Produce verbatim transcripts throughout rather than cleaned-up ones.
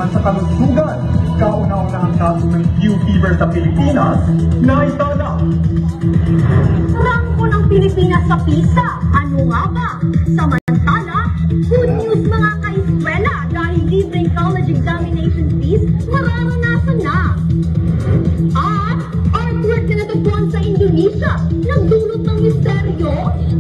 naman sa kalusugan. Kauna-una ang kaso ng Q fever sa Pilipinas na itala. Rangko ng Pilipinas sa PISA. Ano nga ba? Samantala, good news mga ka-eskwela dahil libreng college examination fees mararanasan na. At artwork na natagpuan sa Indonesia, nagdulot ng misteryo.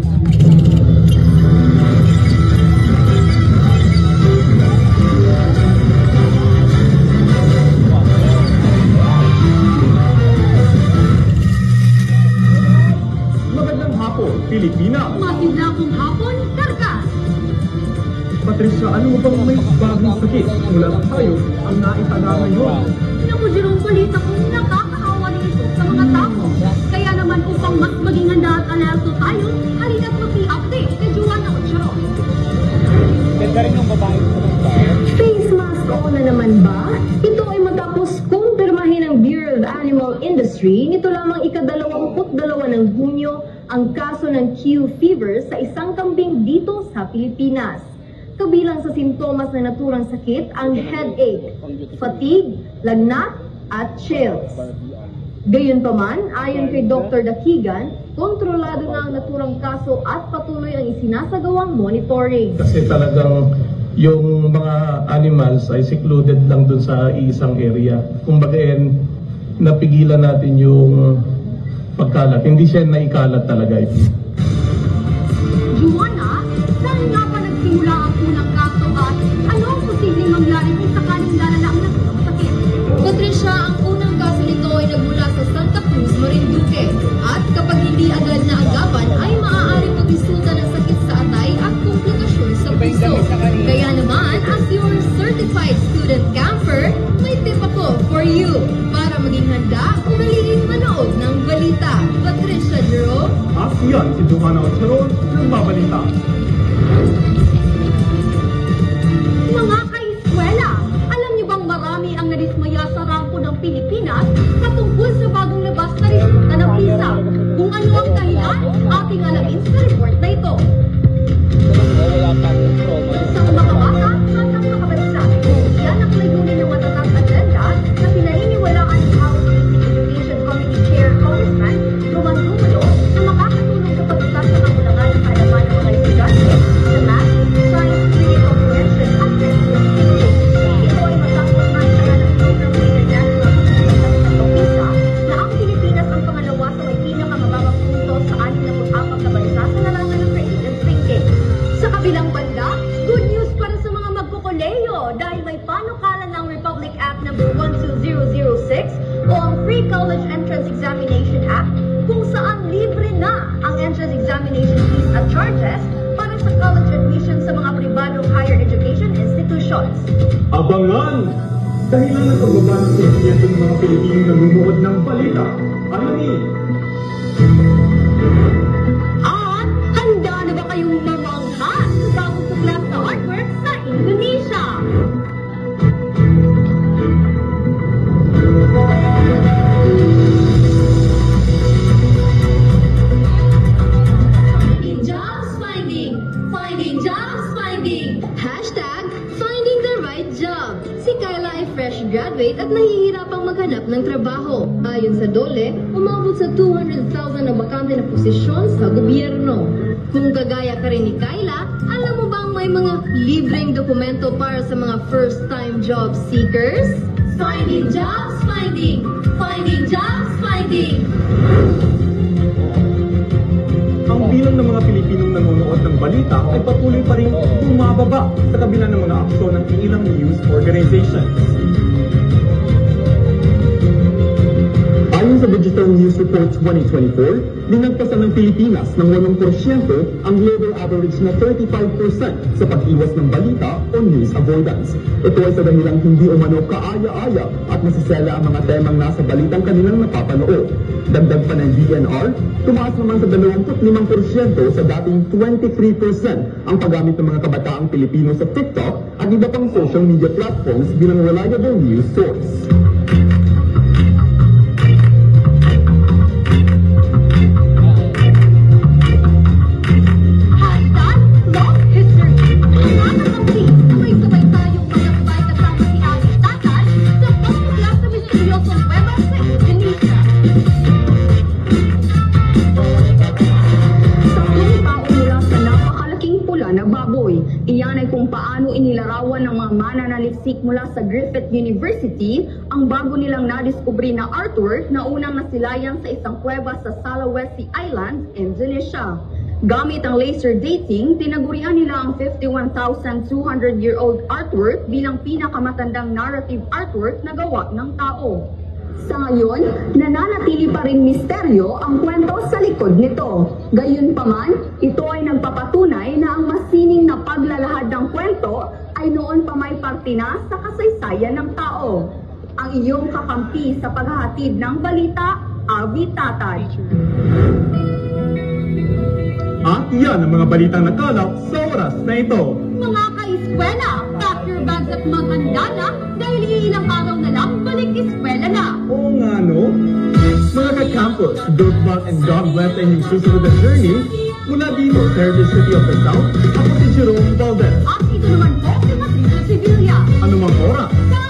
Pilipinas. Matinapong hapon, Karkas. Patricia, ano bang may bagong sakit mula sa tayo ang naitala ngayon? Naku, Jerome, balita kong nakakaawa din ito sa mga tao. Kaya naman upang mas maging handa at alerto tayo, halina't maki-update kay Joanna Ochero. Ganda rin ng babae ko. Face mask ako na naman ba? Ito ay matapos kumpirmahin ng Bureau of Animal Industry nito lamang ikadalawamput dalawa ng Hunyo ang kaso ng Q fever sa isang kambing dito sa Pilipinas. Kabilang sa sintomas na naturang sakit ang headache, fatigue, lagnat at chills. Gayunpaman, ayon kay Doctor Dakigan, kontrolado na ang naturang kaso at patuloy ang isinasagawang monitoring. Kasi talagang yung mga animals ay secluded lang dun sa isang area. Kumbaga, napigilan natin yung pagkalat. Hindi siya naikalat talaga ito. Joanna, saan nga pa nagsimula ang unang kaso at ano ang posibleng mangyari kung sakaling lalala ang naturang sakit? Patricia, ang unang kaso nito ay nagmula sa Santa Cruz, Marinduque. At kapag hindi agad na agapan, ay maaaring magresulta ng sakit sa atay at komplikasyon sa puso. Kaya naman, as your certified student camper, may tip ako for you para maging handa kung naliling manood ng balita. Patricia Jerome. At yan, si Joanna Ochero, nagbabalita. Mga ka-eskwela, alam niyo bang marami ang nadismaya sa rangko ng Pilipinas patungkol sa bagong labas na resulta ng PISA? Kung ano ang dahilan, ating alamin sa report na ito. Sa mga bata at ang mga bansa, yan ang layunin ng matatag agenda na pinaniniwalaan ni House Education Committee Chair Congressman Roman Romulo na makakatulong sa pagtatag ng kakulangan ng kaalaman ng mga estudyante sa math, science, reading comprehension at critical thinking. Ito ay matapos na itala ng program leader national ng PISA na ang Pilipinas ang pangalawa sa may pinakamababang punto sa anim na apat na bansa sa larangan ng creative thinking. Sa kabilang banda, good news para sa mga magkukuleyo dahil may panukala ng Republic Act number one two zero zero six o ang Free College Entrance Examination Act kung saan libre na ang entrance examination fees at charges para sa college admission sa mga pribadong higher education institutions. Abangan! Dahilan ng pagbaba ng sentiyento ng mga Pilipinong nanonood ng balita. Alamin! At handa na ba kayong mamangha sa bagong tuklas na artwork sa Indonesia? Finding jobs, finding, finding jobs, finding. Hashtag finding the right job. Si Kyla ay fresh graduate at nahihirapang maghanap ng trabaho. Ayon sa DOLE, umabot sa two hundred thousand na bakante na posisyon sa gobyerno. Kung kagaya ka rin ni Kyla, alam mo bang may mga libreng dokumento para sa mga first-time job seekers? Finding jobs, finding, finding jobs, finding. Ang bilang ng mga Pilipinong nanonood ng balita ay patuloy pa rin bumababa sa kabila ng mga aksyon ng ilang news organizations. Ayon sa Digital News Report twenty twenty-four, linagpasan ng Pilipinas ng walong porsyento ang global average na thirty-five percent sa pag-iwas ng balita o news avoidance. Ito ay sa dahilang hindi umano kaaya-aya at masasela ang mga temang nasa balitang kanilang napapanood. Dagdag pa ng D N R, tumaas naman sa twenty-five percent sa dating twenty-three percent ang paggamit ng mga kabataang Pilipino sa TikTok at iba pang social media platforms bilang reliable news source. Hashtag Long History. Mga kapatid, sabay-sabay tayong malakbay kasama si Alice mananaliksik mula sa Griffith University ang bago nilang nadiskubre na artwork na unang nasilayan sa isang kuweba sa Sulawesi Islands, Indonesia. Gamit ang laser dating, tinagurian nila ang fifty-one thousand two hundred year old artwork bilang pinakamatandang narrative artwork na gawa ng tao. Sa ngayon, nananatili pa rin misteryo ang kwento sa likod nito. Gayunpaman, ito ay nagpapatunay na ang masining na paglalahad ng kwento ay noon pa may parte na sa kasaysayan ng tao. Ang iyong kakampi sa paghahatid ng balita, Avi Tatay. At yan ang mga balitang nakalap sa oras na ito. Mga ka-eskwela, pack your bags at maghanda na dahil iilang araw na lang balik eskwela na. Oo nga no? Mga ka-campus, good luck and God bless ang inyong susunod na journey. Mula dito sa Heritage City of the South, ako si Jerome Valdez. At ito naman po si Patricia Sevilla. Anumang oras,